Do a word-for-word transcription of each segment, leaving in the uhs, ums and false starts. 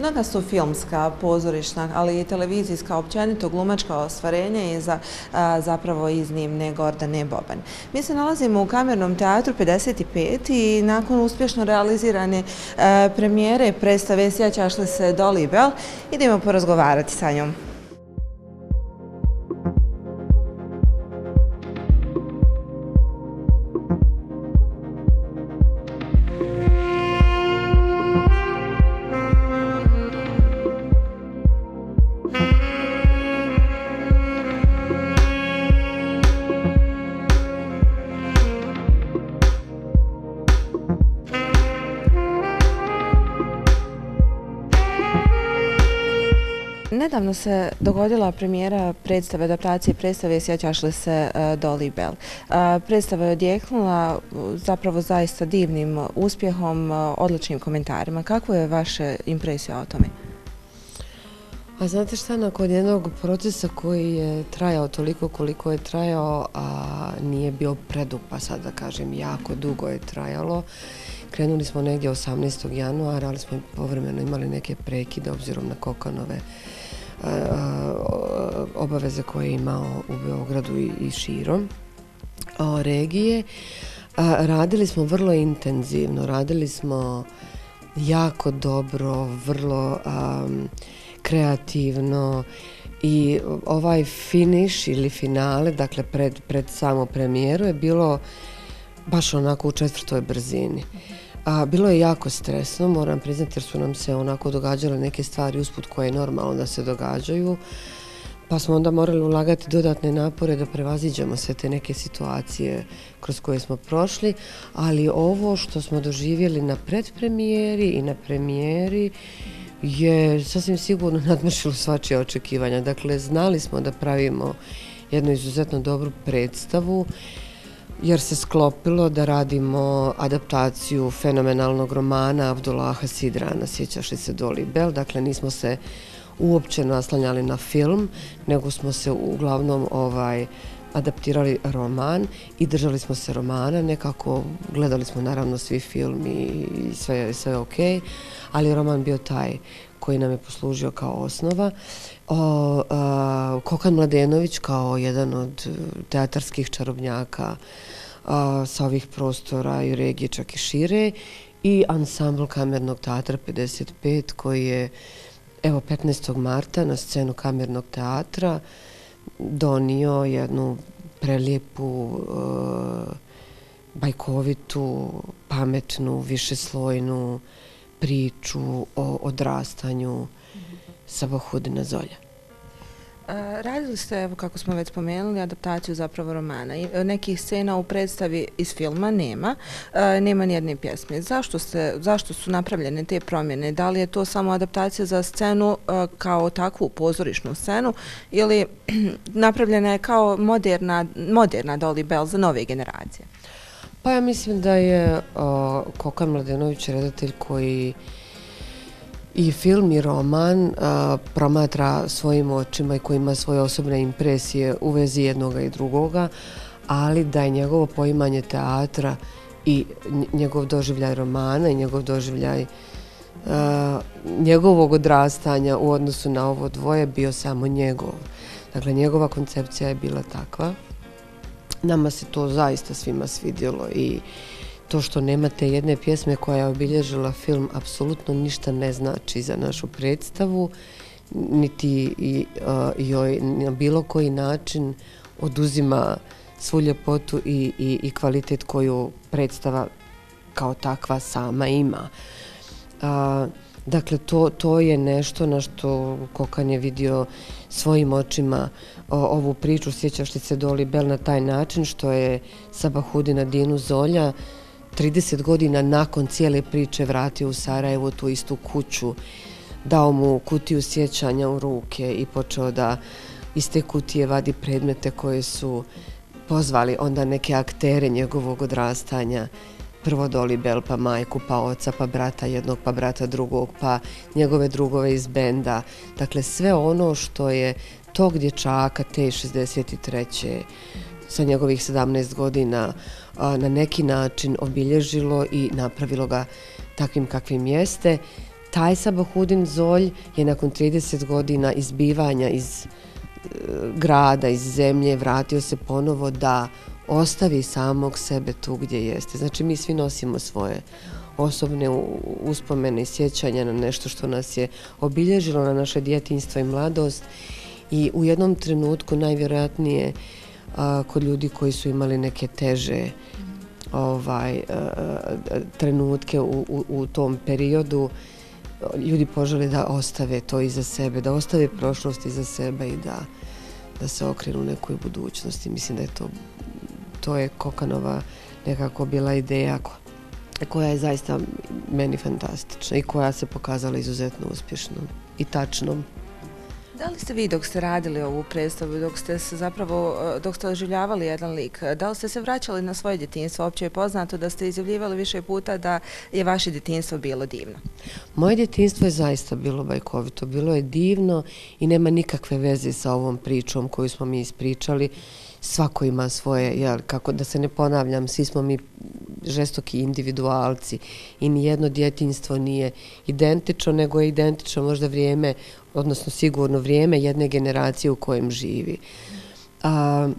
Mnoga su filmska, pozorišna, ali i televizijska, općenito glumačka ostvarenja i za zapravo iznimne Gordane Boban. Mi se nalazimo u Kamernom teatru pedeset pet i nakon uspješno realizirane premijere predstave Sjećaš li se Dolly Bell, idemo porazgovarati sa njom. Nedavno se dogodila premijera predstave, adaptacije predstave Sjećaš li se Dolly Bell. Predstava je odjeknula zapravo zaista divnim uspjehom, odličnim komentarima. Kakva je vaša impresija o tome? A znate šta, nakon jednog procesa koji je trajao toliko koliko je trajao, a nije bio predug, pa sad da kažem jako dugo je trajalo. Krenuli smo negdje osamnaestog januara, ali smo povremeno imali neke prekide obzirom na Kokanove obaveze koje je imao u Beogradu i širom regije. Radili smo vrlo intenzivno, radili smo jako dobro, vrlo kreativno i ovaj finiš ili finale, dakle pred, pred samu premijeru je bilo baš onako u četvrtoj brzini. A, bilo je jako stresno, moram priznati, jer su nam se onako događale neke stvari usput koje je normalno da se događaju, pa smo onda morali ulagati dodatne napore da prevaziđemo sve te neke situacije kroz koje smo prošli, ali ovo što smo doživjeli na predpremijeri i na premijeri je sasvim sigurno nadmašilo svačija očekivanja. Dakle, znali smo da pravimo jednu izuzetno dobru predstavu, jer se sklopilo da radimo adaptaciju fenomenalnog romana Abdullaha Sidrana Sjećaš li se Dolly Bell. Dakle, nismo se uopće naslanjali na film, nego smo se uglavnom ovaj, adaptirali roman i držali smo se romana. Nekako gledali smo naravno svi film i sve, sve ok, ali roman bio taj koji nam je poslužio kao osnova. O, a, Kokan Mladenović kao jedan od teatarskih čarobnjaka a, sa ovih prostora i regije, čak i šire, i ansambl Kamernog teatra pedeset pet koji je evo petnaestog marta na scenu Kamernog teatra donio jednu prelijepu, uh, bajkovitu, pametnu, višeslojnu priču o odrastanju Sabahudina Zolja. Radili ste, evo kako smo već spomenuli, adaptaciju zapravo romana. Nekih scena u predstavi iz filma nema, nema nijedne pjesme. Zašto, ste, zašto su napravljene te promjene? Da li je to samo adaptacija za scenu kao takvu pozorišnu scenu ili napravljena je kao moderna, moderna Dolly Bell za nove generacije? Pa ja mislim da je o, Kokan Mladenović redatelj koji i film i roman a, promatra svojim očima i koji ima svoje osobne impresije u vezi jednoga i drugoga, ali da je njegovo poimanje teatra i njegov doživljaj romana i njegov doživljaj a, njegovog odrastanja u odnosu na ovo dvoje bio samo njegov. Dakle, njegova koncepcija je bila takva. Nama se to zaista svima svidjelo i to što nemate jedne pjesme koja je obilježila film apsolutno ništa ne znači za našu predstavu, niti i, uh, joj na bilo koji način oduzima svu ljepotu i, i, i kvalitet koju predstava kao takva sama ima. Uh, dakle, to, to je nešto na što Kokan je vidio svojim očima o, ovu priču Sjećaš li se Dolly Bell na taj način što je Sabahudina Dinu Zolja trideset godina nakon cijele priče vratio u Sarajevo, tu istu kuću, dao mu kutiju sjećanja u ruke i počeo da iz te kutije vadi predmete koje su pozvali onda neke aktere njegovog odrastanja. Prvo Dolly Bell, pa majku, pa oca, pa brata jednog, pa brata drugog, pa njegove drugove iz benda. Dakle, sve ono što je tog dječaka te šezdeset treće sa njegovih sedamnaest godina na neki način obilježilo i napravilo ga takvim kakvim jeste. taj Sabahudin Zolj je nakon trideset godina izbivanja iz e, grada, iz zemlje, vratio se ponovo da ostavi samog sebe tu gdje jeste. Znači mi svi nosimo svoje osobne uspomene i sjećanja na nešto što nas je obilježilo, na naše djetinjstvo i mladost i u jednom trenutku najvjerojatnije a, kod ljudi koji su imali neke teže ovaj, a, trenutke u, u, u tom periodu, ljudi požele da ostave to iza sebe, da ostave prošlost iza sebe i da, da se okrenu nekoj budućnosti. Mislim da je to, to je Kokanova nekako bila ideja koja je zaista meni fantastična i koja se pokazala izuzetno uspješnom i tačnom. Da li ste vi dok ste radili ovu predstavu, dok ste se zapravo, dok ste oživljavali jedan lik, da li ste se vraćali na svoje djetinjstvo? Opće je poznato da ste izjavljivali više puta da je vaše djetinjstvo bilo divno. Moje djetinjstvo je zaista bilo bajkovito, bilo je divno i nema nikakve veze sa ovom pričom koju smo mi ispričali. Svako ima svoje, jel, kako da se ne ponavljam, svi smo mi žestoki individualci i nijedno djetinjstvo nije identično, nego je identično možda vrijeme, odnosno sigurno vrijeme jedne generacije u kojem živi. A,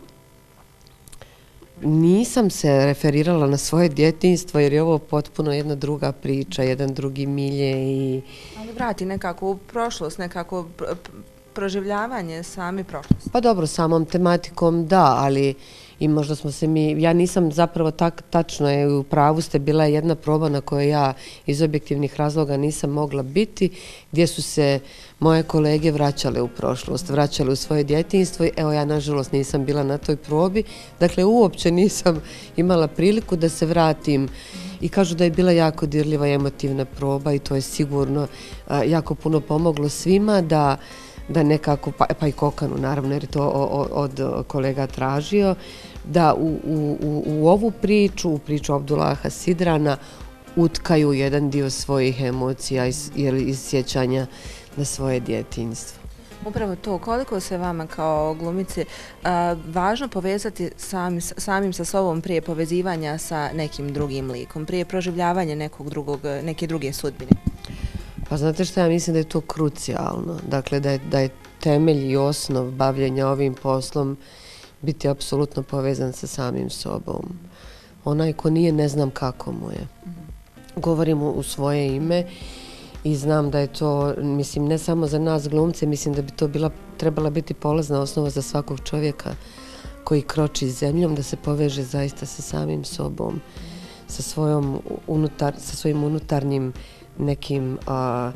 nisam se referirala na svoje djetinjstvo jer je ovo potpuno jedna druga priča, jedan drugi milje i... Ali vrati nekako u prošlost, nekako proživljavanje sami prošlosti. Pa dobro, samom tematikom da, ali i možda smo se mi, ja nisam zapravo tak, tačno je, u pravu ste, bila je jedna proba na kojoj ja iz objektivnih razloga nisam mogla biti, gdje su se moje kolege vraćale u prošlost, vraćale u svoje djetinjstvo i evo ja nažalost nisam bila na toj probi, dakle uopće nisam imala priliku da se vratim i kažu da je bila jako dirljiva i emotivna proba i to je sigurno a, jako puno pomoglo svima da da nekako, pa, pa i Kokanu naravno jer je to od, od kolega tražio, da u, u, u ovu priču, u priču Abdullaha Sidrana utkaju jedan dio svojih emocija iz, iz sjećanja na svoje djetinjstvo. Upravo to, koliko se vama kao glumici a, važno povezati sami, samim sa sobom prije povezivanja sa nekim drugim likom, prije proživljavanja nekog drugog, neke druge sudbine? Pa znate što, ja mislim da je to krucijalno, dakle da je, da je temelj i osnov bavljenja ovim poslom biti apsolutno povezan sa samim sobom. Onaj ko nije, ne znam kako mu je. Govorim u svoje ime i znam da je to, mislim, ne samo za nas glumce, mislim da bi to bila, trebala biti polazna osnova za svakog čovjeka koji kroči zemljom, da se poveže zaista sa samim sobom, sa, svojom unutar, sa svojim unutarnjim nekim a,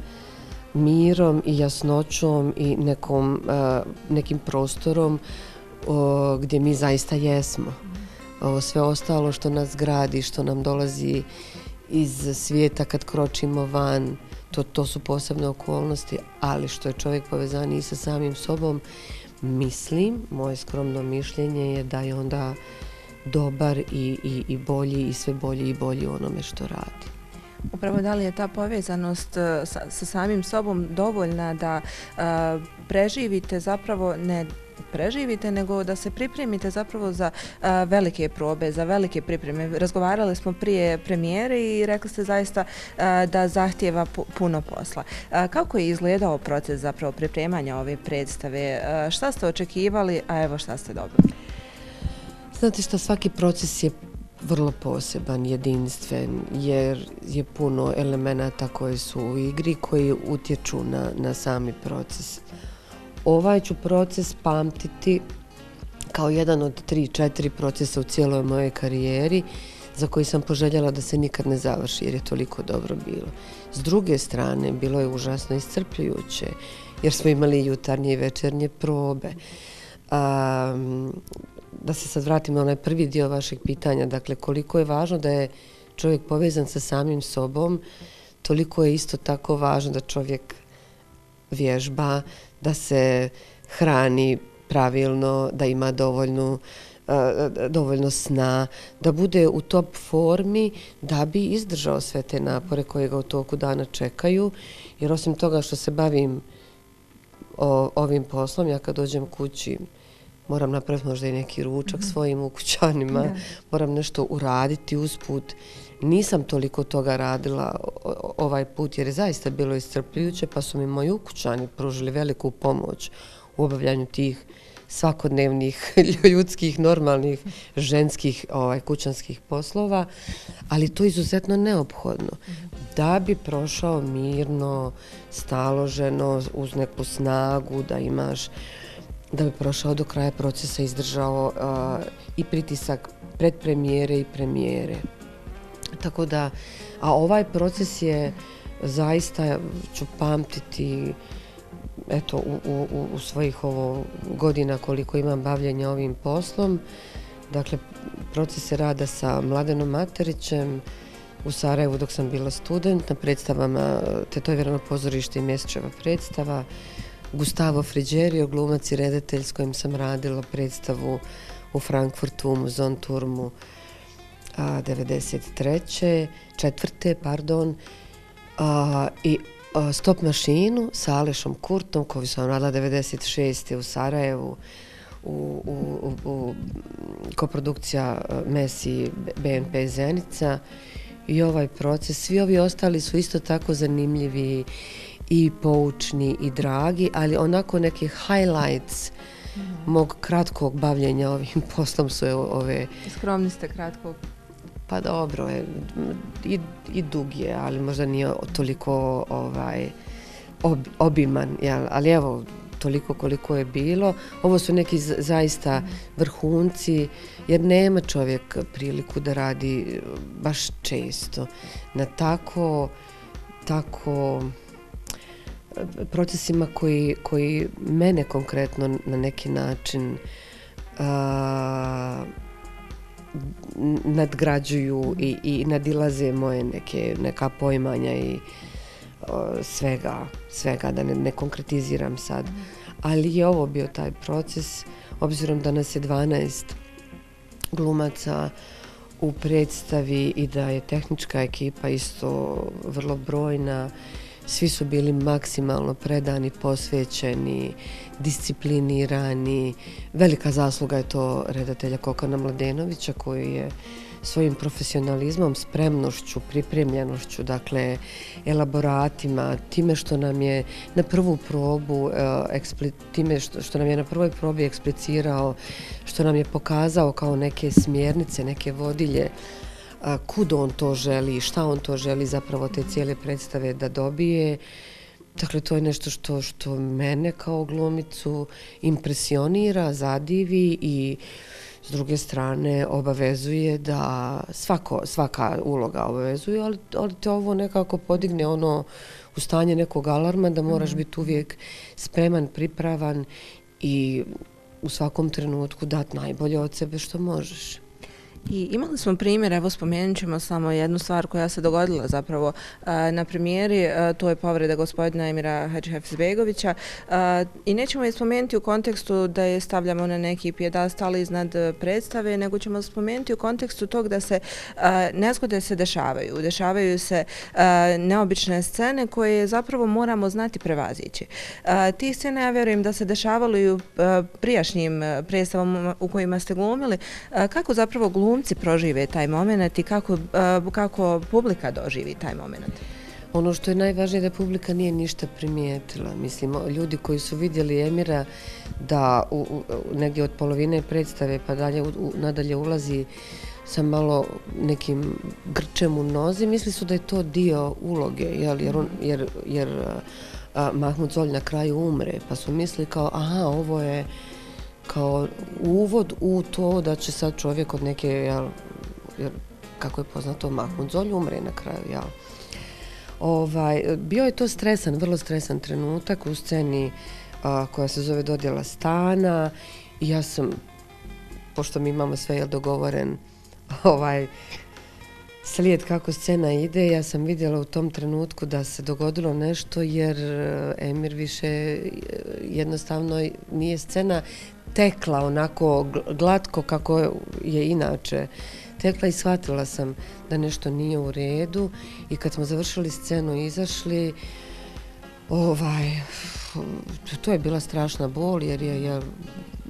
mirom i jasnoćom i nekom, a, nekim prostorom o, gdje mi zaista jesmo. Ovo sve ostalo što nas gradi, što nam dolazi iz svijeta kad kročimo van, to, to su posebne okolnosti, ali što je čovjek povezaniji sa samim sobom, mislim, moje skromno mišljenje je da je onda dobar i, i, i bolji i sve bolji i bolji u onome što radi. Upravo da li je ta povezanost sa, sa samim sobom dovoljna da a, preživite zapravo, ne preživite, nego da se pripremite zapravo za a, velike probe, za velike pripreme. Razgovarali smo prije premijere i rekli ste zaista a, da zahtijeva pu, puno posla. A, kako je izgledao proces zapravo pripremanja ove predstave? A, šta ste očekivali, a evo šta ste dobili? Znate što, svaki proces je vrlo poseban, jedinstven, jer je puno elemenata koji su u igri, koji utječu na, na sami proces. Ovaj ću proces pamtiti kao jedan od tri, četiri procesa u cijeloj mojoj karijeri, za koji sam poželjela da se nikad ne završi, jer je toliko dobro bilo. S druge strane, bilo je užasno iscrpljujuće, jer smo imali jutarnje i večernje probe. Um, da se sad vratim na onaj prvi dio vašeg pitanja, dakle koliko je važno da je čovjek povezan sa samim sobom, toliko je isto tako važno da čovjek vježba, da se hrani pravilno, da ima dovoljnu, uh, dovoljno sna, da bude u top formi da bi izdržao sve te napore koje ga u toku dana čekaju, jer osim toga što se bavim o, ovim poslom, ja kad dođem kući moram napraviti možda i neki ručak mm-hmm. svojim ukućanima, yeah. moram nešto uraditi usput. Nisam toliko toga radila ovaj put jer je zaista bilo iscrpljujuće, pa su mi moji ukućani pružili veliku pomoć u obavljanju tih svakodnevnih ljudskih, normalnih, ženskih ovaj, kućanskih poslova, ali to je izuzetno neophodno da bi prošao mirno, staloženo, uz neku snagu, da imaš, da bi prošao do kraja procesa, izdržao uh, i pritisak predpremijere i premijere. Tako da, a ovaj proces je zaista, ću pamtiti, eto, u, u, u svojih ovo godina koliko imam bavljenja ovim poslom. Dakle, proces je rada sa Mladenom Materićem u Sarajevu dok sam bila student na predstavama Tetovirano pozorište i Mjesečeva predstava. Gustavo Frigerio, glumac i redatelj s kojim sam radila predstavu u Frankfurtu, u Muzonturmu a, devedeset treće četvrte pardon, a, i a, Stop mašinu sa Alešom Kurtom koju sam radila devedeset šeste u Sarajevu u, u, u, u koprodukcija Mesi B N P Zenica. I ovaj proces, svi ovi ostali su isto tako zanimljivi i poučni i dragi, ali onako neki highlights mm. mog kratkog bavljenja ovim poslom su ove... Skromni ste kratkog. Pa dobro, je, i, i dug je, ali možda nije toliko ovaj, ob, obiman, jel? Ali evo, toliko koliko je bilo. Ovo su neki zaista mm. vrhunci, jer nema čovjek priliku da radi baš često na tako, tako procesima koji, koji mene konkretno na neki način a, nadgrađuju i, i nadilaze moje neke, neka poimanja i a, svega, svega, da ne, ne konkretiziram sad. Ali je ovo bio taj proces, obzirom da nas je dvanaest glumaca u predstavi i da je tehnička ekipa isto vrlo brojna. Svi su bili maksimalno predani, posvećeni, disciplinirani. Velika zasluga je to redatelja Kokana Mladenovića koji je svojim profesionalizmom, spremnošću, pripremljenošću, dakle, elaboratima, time što nam je na prvu probu, time što, što nam je na prvoj probi eksplicirao, što nam je pokazao kao neke smjernice, neke vodilje, kud on to želi, šta on to želi zapravo te cijele predstave da dobije. Dakle, to je nešto što, što mene kao glumicu impresionira, zadivi i s druge strane obavezuje da svako, svaka uloga obavezuje, ali, ali te ovo nekako podigne ono u stanje nekog alarma da moraš biti uvijek spreman, pripravan i u svakom trenutku dati najbolje od sebe što možeš. I imali smo primjer, evo spomenut ćemo samo jednu stvar koja se dogodila zapravo na premijeri, to je povreda gospodina Emira Hadžihafizbegovića i nećemo je spomenuti u kontekstu da je stavljamo na neki pijedastal iznad predstave, nego ćemo spomenuti u kontekstu tog da se nezgode se dešavaju. Dešavaju se neobične scene koje zapravo moramo znati prevazići. Ti scene, ja vjerujem da se dešavalo i u prijašnjim predstavama u kojima ste glumili. Kako zapravo glumili glumci prožive taj moment i kako, kako publika doživi taj moment? Ono što je najvažnije da publika nije ništa primijetila. Mislim, ljudi koji su vidjeli Emira da u, u, negdje od polovine predstave pa dalje, u, nadalje ulazi sa malo nekim grčem u nozi, misli su da je to dio uloge, jel, jer, on, jer, jer a, Mahmud Zolj na kraju umre, pa su mislili kao, aha, ovo je kao uvod u to da će sad čovjek od neke, jel, jer kako je poznato, Mahmud Zolj umre na kraju, jel. Ovaj, bio je to stresan, vrlo stresan trenutak u sceni a, koja se zove Dodjela stana i ja sam, pošto mi imamo sve jel, dogovoren ovaj, slijed kako scena ide, ja sam vidjela u tom trenutku da se dogodilo nešto jer Emir više jednostavno nije scena tekla onako glatko kako je inače tekla i shvatila sam da nešto nije u redu i kad smo završili scenu i izašli, ovaj, to je bila strašna bol jer je, jer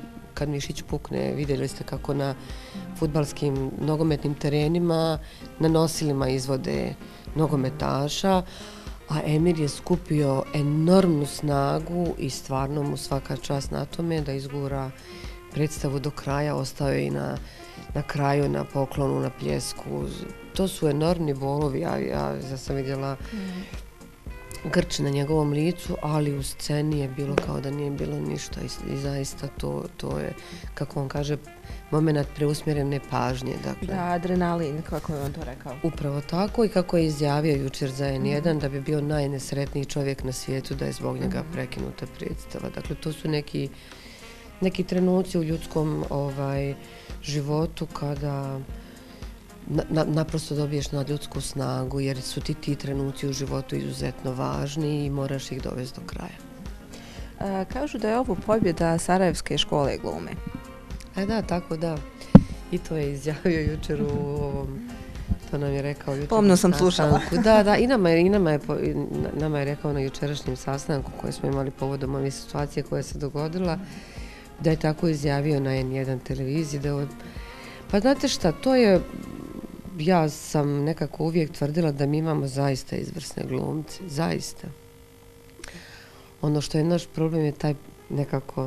kad mišić pukne. Vidjeli ste kako na fudbalskim nogometnim terenima na nosilima izvode nogometaša, a Emir je skupio enormnu snagu i stvarno mu svaka čast na tome da izgura predstavu do kraja, ostao je i na, na kraju na poklonu, na pljesku. To su enormni bolovi, ja, ja, ja sam vidjela mm. grč na njegovom licu, ali u sceni je bilo kao da nije bilo ništa i, i zaista to, to je, kako on kaže, moment preusmjerene pažnje. Dakle. Da, adrenalin, kako je on to rekao. Upravo tako i kako je izjavio jučer za en jedan mm. da bi bio najnesretniji čovjek na svijetu da je zbog njega mm. prekinuta predstava. Dakle, to su neki, neki trenuci u ljudskom ovaj, životu kada Na, na, naprosto dobiješ nadljudsku snagu jer su ti ti trenuci u životu izuzetno važni i moraš ih dovesti do kraja. A, kažu da je ovo pobjeda Sarajevske škole glume. E da, tako da. I to je izjavio jučer u ovom, to nam je rekao jučer. Pomno sam slušala. Da, da, i nama je, i nama je, nama je rekao na jučerašnjem sastanku koji smo imali povodom ove situacije koja se dogodila, da je tako izjavio na en jedan televiziji. Da je, pa znate šta, to je, ja sam nekako uvijek tvrdila da mi imamo zaista izvrsne glumce, zaista. Ono što je naš problem je taj nekako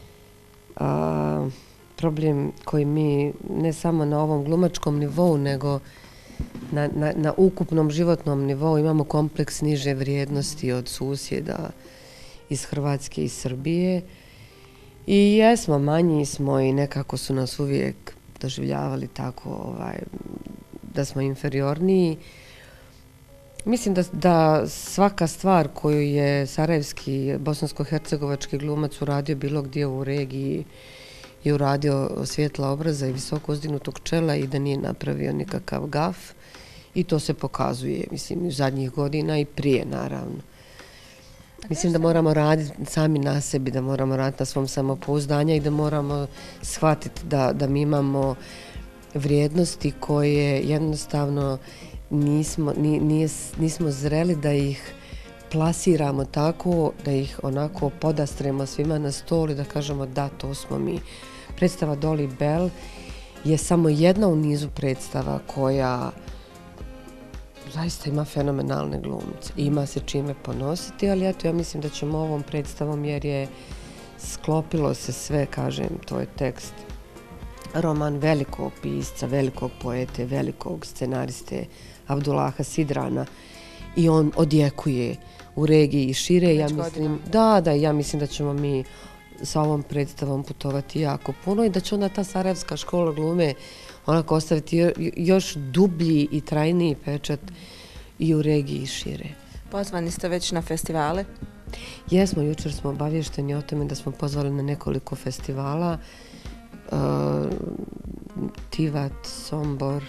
a, problem koji mi ne samo na ovom glumačkom nivou, nego na, na, na ukupnom životnom nivou imamo kompleks niže vrijednosti od susjeda iz Hrvatske i Srbije. I jesmo, manji smo i nekako su nas uvijek doživljavali tako ovaj, da smo inferiorniji. Mislim da, da svaka stvar koju je sarajevski, bosansko-hercegovački glumac uradio bilo gdje u regiji je uradio svjetla obraza i visoko uzdignutog čela i da nije napravio nikakav gaf. I to se pokazuje, mislim, u zadnjih godina i prije, naravno. Mislim da moramo raditi sami na sebi, da moramo raditi na svom samopouzdanju i da moramo shvatiti da, da mi imamo vrijednosti koje jednostavno nismo, nije, nismo zreli da ih plasiramo tako, da ih onako podastremo svima na stol i da kažemo da, to smo mi. Predstava Dolly Bell je samo jedna u nizu predstava koja zaista ima fenomenalne glumce. Ima se čime ponositi, ali eto, ja mislim da ćemo ovom predstavom, jer je sklopilo se sve, kažem, to je tekst, roman velikog pisca, velikog poete, velikog scenariste Abdullaha Sidrana i on odjekuje u regiji i šire. Ja mislim, da, da, ja mislim da ćemo mi sa ovom predstavom putovati jako puno i da će onda ta Sarajevska škola glume onako ostaviti još dublji i trajniji pečat i u regiji šire. Pozvani ste već na festivale? Jesmo, jučer smo obavješteni o tome da smo pozvali na nekoliko festivala. Uh, Tivat, Sombor,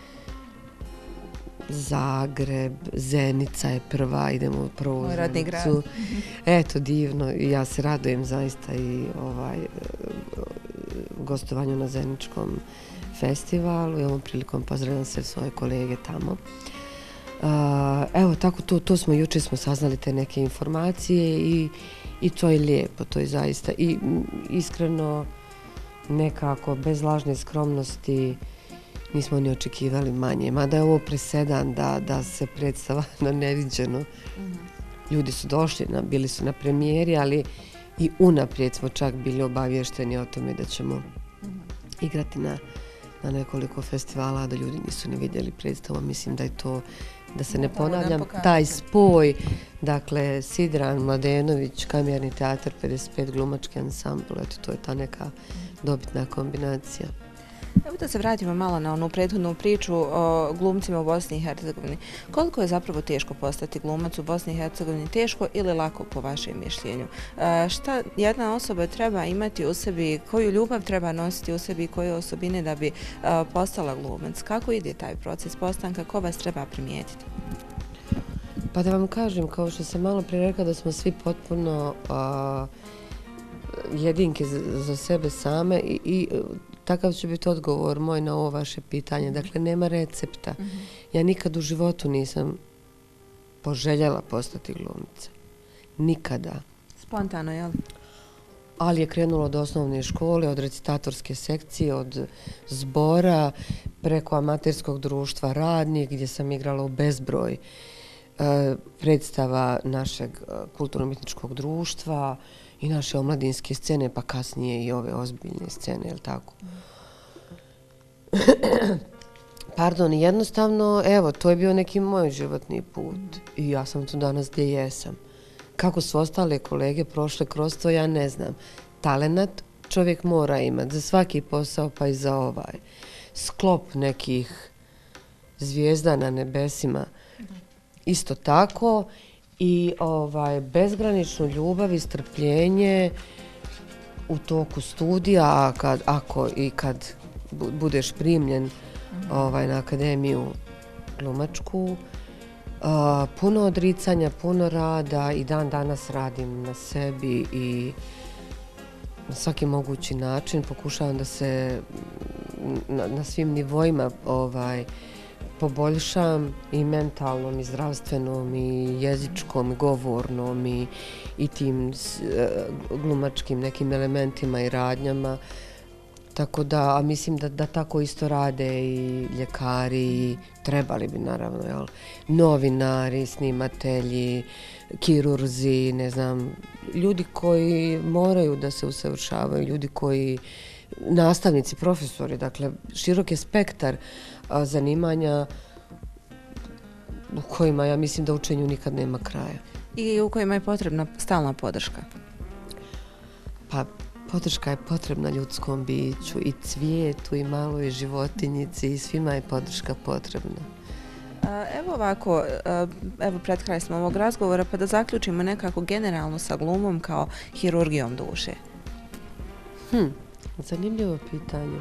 Zagreb, Zenica je prva, idemo u prvu Zenicu. Eto, divno, ja se radujem zaista i ovaj, gostovanju na Zeničkom festivalu i ovom prilikom pozdravljam sve svoje kolege tamo. Uh, evo, tako to, to smo, jučer smo saznali te neke informacije i, i to je lijepo, to je zaista. I iskreno, nekako, bez lažne skromnosti, nismo ni očekivali manje. Mada je ovo presedan da, da se predstava na neviđeno. Mm-hmm. Ljudi su došli, na, bili su na premijeri, ali i unaprijed smo čak bili obavješteni o tome da ćemo mm-hmm. igrati na na nekoliko festivala, a da ljudi nisu ni vidjeli predstavu. Mislim da je to, da se ne ponavljam, taj spoj, dakle, Sidran, Mladenović, Kamerni teatar, pedeset pet glumački ansambl, eto, to je ta neka dobitna kombinacija. Evo da se vratimo malo na onu prethodnu priču o glumcima u Bosni i Hercegovini. Koliko je zapravo teško postati glumac u Bosni i Hercegovini? Teško ili lako po vašem mišljenju? E, šta jedna osoba treba imati u sebi, koju ljubav treba nositi u sebi, koje osobine da bi e, postala glumac? Kako ide taj proces postanka? Ko vas treba primijetiti? Pa da vam kažem, kao što sam malo prije rekla, da smo svi potpuno a, jedinke za, za sebe same i, i takav će biti odgovor moj na ovo vaše pitanje. Dakle, nema recepta. Mm-hmm. Ja nikad u životu nisam poželjela postati glumca. Nikada. Spontano, jel? ali je krenulo od osnovne škole, od recitatorske sekcije, od zbora, preko amaterskog društva Radnik, gdje sam igrala u bezbroj predstava našeg kulturno-umjetničkog društva i naše omladinske scene, pa kasnije i ove ozbiljne scene, jel tako? Pardon, jednostavno, evo, to je bio neki moj životni put i ja sam tu danas gdje jesam. Kako su ostale kolege prošle kroz to, ja ne znam. Talenat čovjek mora imati za svaki posao, pa i za ovaj. Sklop nekih zvijezda na nebesima. Isto tako i ovaj, bezgraničnu ljubav i strpljenje u toku studija, a kad, ako i kad budeš primljen ovaj, na akademiju glumačku, a, puno odricanja, puno rada i dan danas radim na sebi i na svaki mogući način pokušavam da se na, na svim nivoima ovaj, poboljšam i mentalnom i zdravstvenom i jezičkom, govornom i, i tim s, uh, glumačkim nekim elementima i radnjama. Tako da, a mislim da, da tako isto rade i ljekari, i trebali bi naravno, jel? Novinari, snimatelji, kirurzi, ne znam, ljudi koji moraju da se usavršavaju, ljudi koji, nastavnici, profesori, dakle, širok je spektar a, zanimanja u kojima ja mislim da učenju nikad nema kraja. I u kojima je potrebna stalna podrška? Pa, podrška je potrebna ljudskom biću i cvijetu i maloj životinjici i svima je podrška potrebna. Evo ovako, evo pred kraj smo ovog razgovora, pa da zaključimo nekako generalno sa glumom kao hirurgijom duše. Hm, zanimljivo pitanje.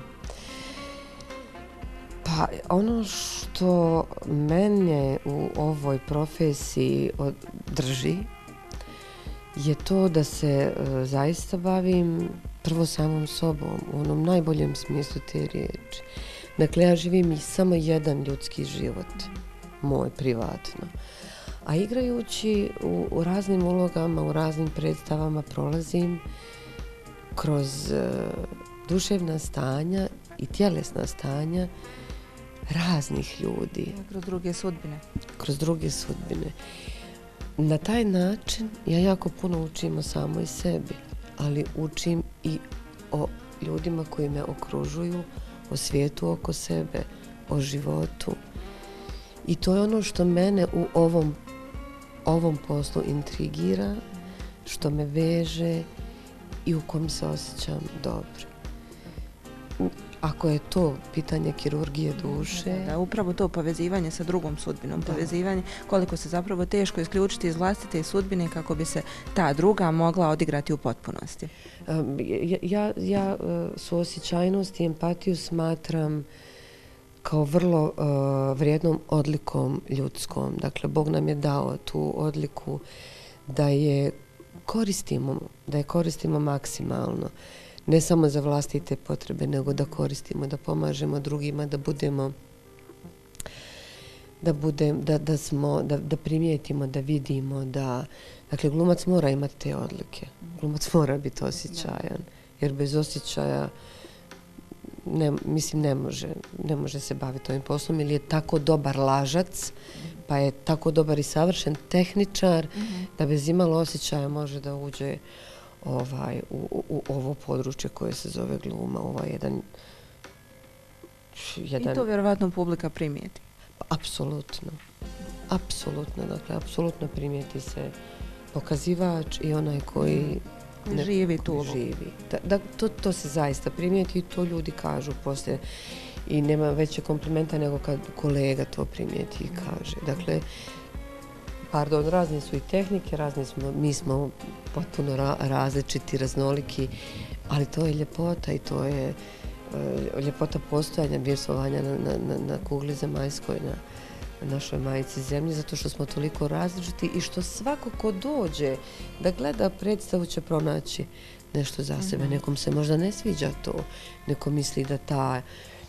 Pa ono što mene u ovoj profesiji drži je to da se uh, zaista bavim prvo samom sobom, u onom najboljem smislu te riječi. Dakle, ja živim i samo jedan ljudski život, moj privatno. A igrajući u, u raznim ulogama, u raznim predstavama prolazim kroz uh, duševna stanja i tjelesna stanja raznih ljudi. Kroz druge sudbine. Kroz druge sudbine. Na taj način ja jako puno učim o samoj sebi, ali učim i o ljudima koji me okružuju, o svijetu oko sebe, o životu. I to je ono što mene u ovom, ovom poslu intrigira, što me veže i u kom se osjećam dobro. Ako je to pitanje kirurgije duše... Da, upravo to povezivanje sa drugom sudbinom, da. Povezivanje koliko se zapravo teško isključiti iz vlastite sudbine kako bi se ta druga mogla odigrati u potpunosti. Um, ja ja, ja suosjećajnost i empatiju smatram kao vrlo uh, vrijednom odlikom ljudskom. Dakle, Bog nam je dao tu odliku da je koristimo, da je koristimo maksimalno. Ne samo za vlastite potrebe, nego da koristimo, da pomažemo drugima, da budemo, da budem, da, da smo, da, da primijetimo, da vidimo, da, dakle, glumac mora imati te odlike. Glumac mora biti osjećajan, jer bez osjećaja, ne, mislim, ne može, ne može se baviti ovim poslom, ili je tako dobar lažac, pa je tako dobar i savršen tehničar, mm-hmm. da bez imalo osjećaja može da uđe Ovaj, u, u ovo područje koje se zove gluma, ovaj jedan, jedan... I to vjerovatno publika primijeti. Apsolutno. Apsolutno, dakle, apsolutno primijeti se pokazivač i onaj koji ne, živi tu. Živi. Da, da, to, to se zaista primijeti i to ljudi kažu poslije. I nema veće komplimenta nego kad kolega to primijeti i kaže. Dakle, Pardon, razne su i tehnike, razne smo, mi smo potpuno ra različiti, raznoliki, ali to je ljepota i to je uh, ljepota postojanja, bjesovanja na, na, na, na kugli zemaljskoj, na, na našoj majici zemlji, zato što smo toliko različiti i što svako ko dođe da gleda predstavu će pronaći nešto za sebe. Nekom se možda ne sviđa to, neko misli da ta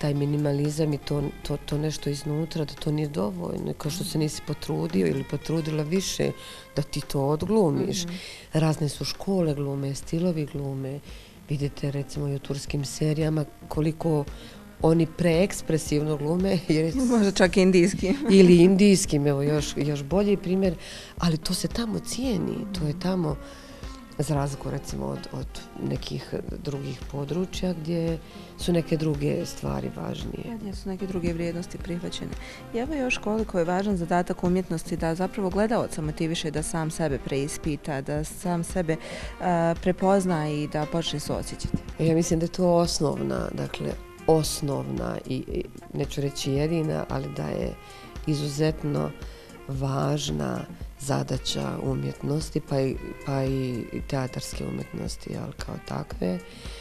taj minimalizam i to, to, to nešto iznutra, da to nije dovoljno, kao što se nisi potrudio ili potrudila više da ti to odglumiš. Mm-hmm. Razne su škole glume, stilovi glume. Vidite recimo i u turskim serijama koliko oni preekspresivno glume. Jer možda čak indijski. ili indijskim, evo još, još bolji primjer, ali to se tamo cijeni, to je tamo za razliku recimo od, od nekih drugih područja gdje su neke druge stvari važnije. Gdje su neke druge vrijednosti prihvaćene. I evo još koliko je važan zadatak umjetnosti da zapravo gledaoca motiviše da sam sebe preispita, da sam sebe uh, prepozna i da počne se osjećati. Ja mislim da je to osnovna, dakle osnovna i, i neću reći jedina, ali da je izuzetno važna zadaća umjetnosti, pa i, pa i teatarske umjetnosti, ali kao takve.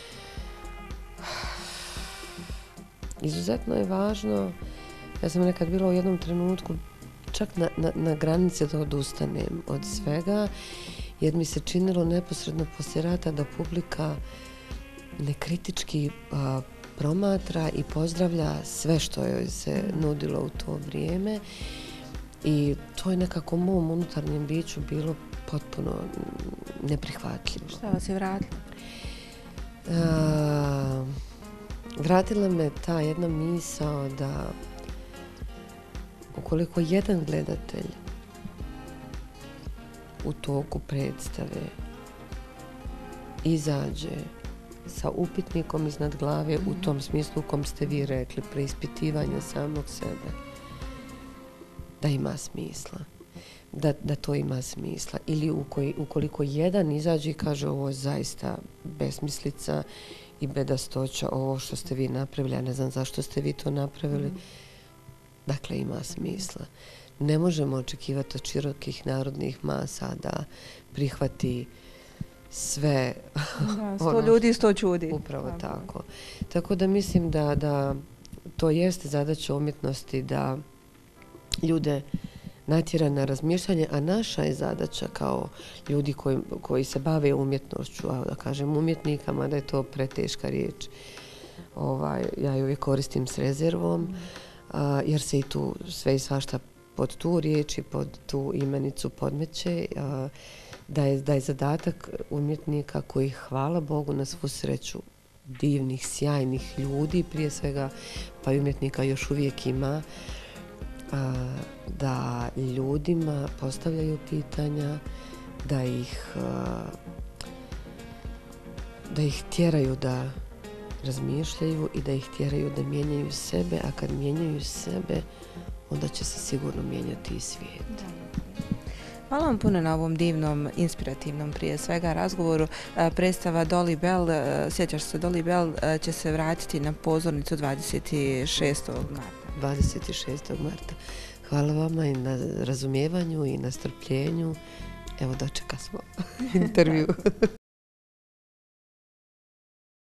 Izuzetno je važno, ja sam nekad bila u jednom trenutku čak na, na, na granici da odustanem od svega, jer mi se činilo neposredno poslije rata da publika nekritički a, promatra i pozdravlja sve što joj se nudilo u to vrijeme. I to je nekako mom unutarnjem biću bilo potpuno neprihvatljivo. Šta vas je vratilo? A, vratila me ta jedna misao da ukoliko jedan gledatelj u toku predstave izađe sa upitnikom iznad glave mm-hmm. u tom smislu u kom ste vi rekli, preispitivanja samog sebe, da ima smisla, da, da to ima smisla. Ili ukoj, ukoliko jedan izađe i kaže ovo je zaista besmislica i bedastoća, ovo što ste vi napravili, ja ne znam zašto ste vi to napravili, mm. dakle ima smisla. Ne možemo očekivati od širokih narodnih masa da prihvati sve. Da, sto ono, ljudi, sto čudi. Upravo tako. tako. Tako da mislim da, da to jeste zadaća umjetnosti da ljude natjera na razmišljanje, a naša je zadaća kao ljudi koji, koji se bave umjetnošću, a da kažem umjetnika, mada je to preteška riječ, ovaj, ja ju uvijek koristim s rezervom, a, jer se i tu sve i svašta pod tu riječ i pod tu imenicu podmeće, a, da, je, da je zadatak umjetnika koji, hvala Bogu, na svu sreću divnih, sjajnih ljudi, prije svega, pa i umjetnika još uvijek ima, da ljudima postavljaju pitanja, da ih, da ih tjeraju da razmišljaju i da ih tjeraju da mijenjaju sebe, a kad mijenjaju sebe, onda će se sigurno mijenjati i svijet. Hvala vam puno na ovom divnom, inspirativnom prije svega razgovoru. Predstava Dolly Bell, sjećaš se, Dolly Bell će se vratiti na pozornicu dvadeset šestog marta. dvadeset šestog marta. Hvala vama i na razumijevanju i na strpljenju. Evo, dočeka smo intervju.